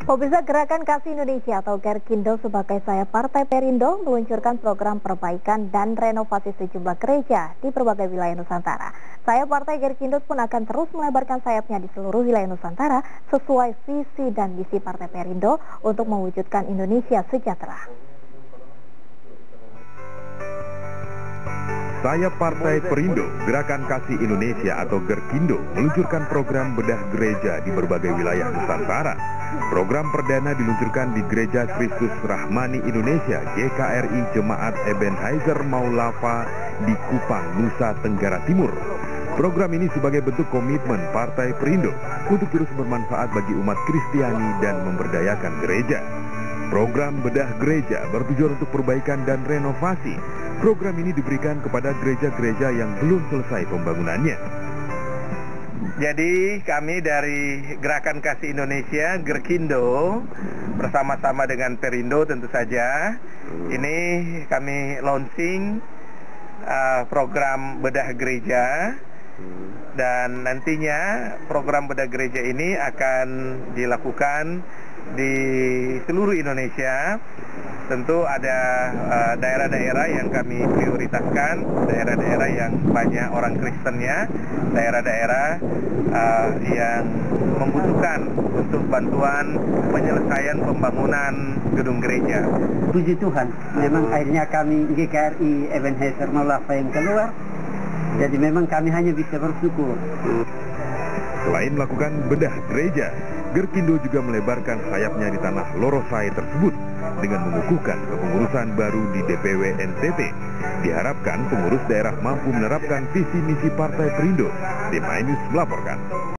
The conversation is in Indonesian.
Pemirsa, Gerakan Kasih Indonesia atau Gerkindo sebagai sayap Partai Perindo meluncurkan program perbaikan dan renovasi sejumlah gereja di berbagai wilayah Nusantara. Sayap Partai Gerkindo pun akan terus melebarkan sayapnya di seluruh wilayah Nusantara sesuai visi dan misi Partai Perindo untuk mewujudkan Indonesia sejahtera. Sayap Partai Perindo, Gerakan Kasih Indonesia atau Gerkindo meluncurkan program bedah gereja di berbagai wilayah Nusantara. Program perdana diluncurkan di Gereja Kristus Rahmani Indonesia GKRI Jemaat Ebenezer Maulava di Kupang, Nusa Tenggara Timur. Program ini sebagai bentuk komitmen Partai Perindo untuk terus bermanfaat bagi umat Kristiani dan memberdayakan gereja. Program bedah gereja bertujuan untuk perbaikan dan renovasi. Program ini diberikan kepada gereja-gereja yang belum selesai pembangunannya. Jadi kami dari Gerakan Kasih Indonesia, Gerkindo, bersama-sama dengan Perindo tentu saja, ini kami launching program bedah gereja. Dan nantinya program bedah gereja ini akan dilakukan di seluruh Indonesia. Tentu ada daerah-daerah yang kami prioritaskan, daerah-daerah yang banyak orang Kristennya, daerah-daerah yang membutuhkan untuk bantuan penyelesaian pembangunan gedung gereja. Puji Tuhan, memang akhirnya kami GKRI Ebenezer Maulava yang keluar, jadi memang kami hanya bisa bersyukur. Selain melakukan bedah gereja, Gerkindo juga melebarkan sayapnya di tanah Lorosai tersebut dengan mengukuhkan kepengurusan baru di DPW NTT. Diharapkan pengurus daerah mampu menerapkan visi misi Partai Perindo. Tim News melaporkan.